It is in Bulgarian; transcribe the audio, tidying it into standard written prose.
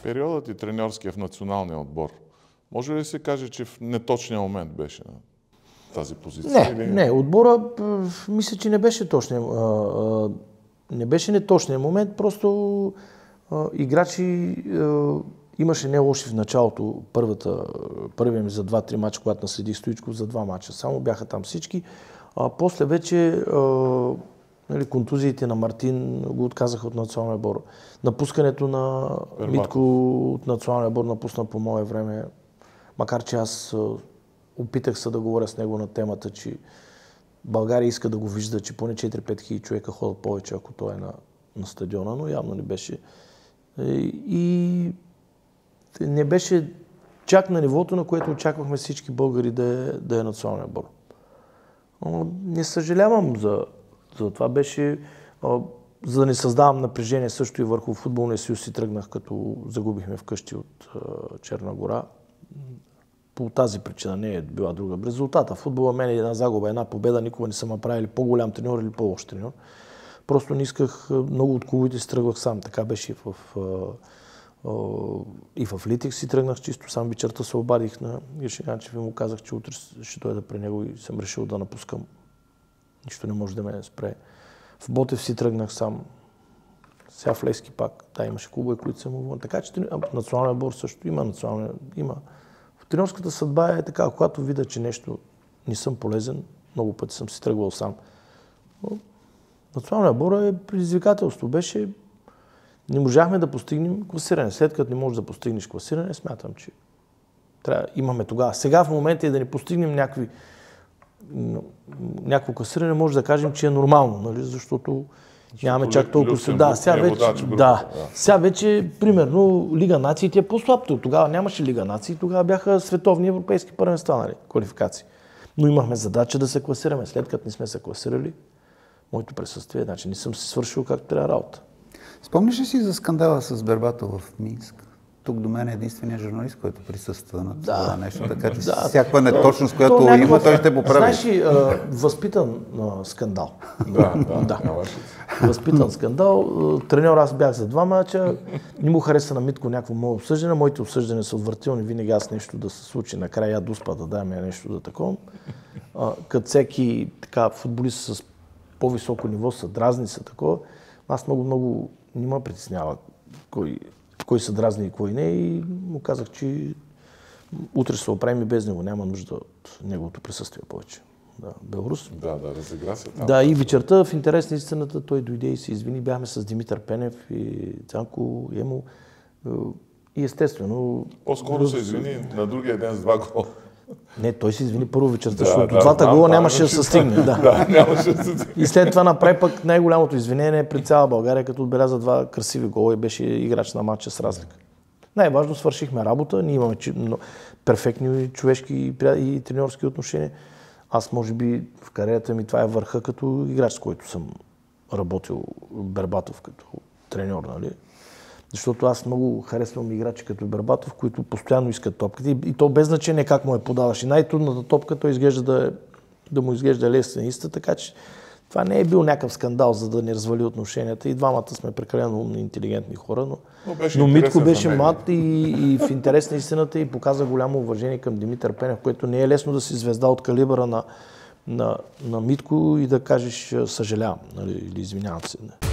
Периодът и треньорския в националния отбор. Може ли да се каже, че в неточния момент беше на тази позиция? Не, отбора мисля, че не беше точния. Не беше неточния момент, просто играчи имаше не лоши в началото, първия ми за 2-3 мача, когато наследих Стоичков за 2 мача. Само бяха там всички. После вече контузиите на Мартин го отказаха от националния отбор. Напускането на Митко от националния отбор напусна по мое време. Макар че аз опитах се да говоря с него на темата, че България иска да го вижда, че поне 4-5 хиляди човека ходят повече, ако той е на стадиона, но явно не беше. И не беше чак на нивото, на което очаквахме всички българи да е националния отбор. Не съжалявам за това. Беше, за да не създавам напрежение също и върху футболния съюз, си тръгнах, като загубихме вкъщи от Черна гора. По тази причина не е била друга. Резултата в футбола мен е една загуба, една победа, никога не съм направили по-голям треньор или по-лош треньор. Просто не исках, много от клубите си тръгвах сам. Така беше и в Литик си тръгнах чисто сам. Вечерта се обадих на Геши Ганчев и му казах, че утре ще дойда при него и съм решил да напускам. Нищо не може да ме спре. В Ботев си тръгнах сам. Сега в Левски пак. Да, имаше клубове, които съм уволнен. Така че националния отбор също има. В треньорската съдба е така, когато видя, че нещо не съм полезен, много пъти съм си тръгвал сам. Но националния отбор е предизвикателство. Беше, не можахме да постигнем класиране. След като не можеш да постигнеш класиране, смятам, че трябва имаме тогава. Сега в момента е да не постигнем някакво класиране, може да кажем, че е нормално, нали? Защото нямаме чак толкова. Сега вече, примерно, Лига нациите е по-слабо. Тогава нямаше Лига нации, тогава бяха световни европейски първенства, нали, квалификации. Но имахме задача да се класираме. След като не сме се класирали, моето присъствие, значи не съм си свършил както трябва работа. Спомниш ли си за скандала с Бербатов в Минск? Тук до мен е единствения журналист, който присъства на това нещо, така че всякаква неточност, която има, той ще поправи. Знаеш, възпитан скандал. Възпитан скандал. Треньор аз бях за 2 мача. Не му хареса на Митко някакво мое обсъждане. Моите обсъждания са отвратителни. Винаги аз нещо да се случи. Накрая я дуспа да дам нещо да такова. Като всеки футболист с по-високо ниво са дразни, са такова. Аз много не ме притеснява кой се дразни и кой не. И му казах, че утре се оправим и без него. Няма нужда от неговото присъствие повече. Да, Беларус. Разигра се там. Да, и вечерта в интерес на истината той дойде и се извини. Бяхме с Димитър Пенев и Цанко, Емо. И естествено... По-скоро се извини на другия ден с 2 гола. Не, той се извини първо вечерта, защото двата гола нямаше да се стигне. И след това направи пък най-голямото извинение пред цяла България, като отбеляза 2 красиви гола и беше играч на матча с разлика. Най-важно, свършихме работа, ние имаме перфектни човешки и треньорски отношения. Аз, може би, в кариерата ми това е върха като играч, с който съм работил, Бербатов като треньор, нали? Защото аз много харесвам играчи като Бербатов, които постоянно искат топката. И то без значение как му я подаваш. И най-трудната топка той изглежда да му изглежда лесениста, така че това не е бил някакъв скандал, за да не развали отношенията. И двамата сме прекалено умни, интелигентни хора, но Митко беше млад и в интерес на истината и показа голямо уважение към Димитър Пенев, което не е лесно да си звезда от калибъра на Митко и да кажеш съжалявам, нали, или извинявам се.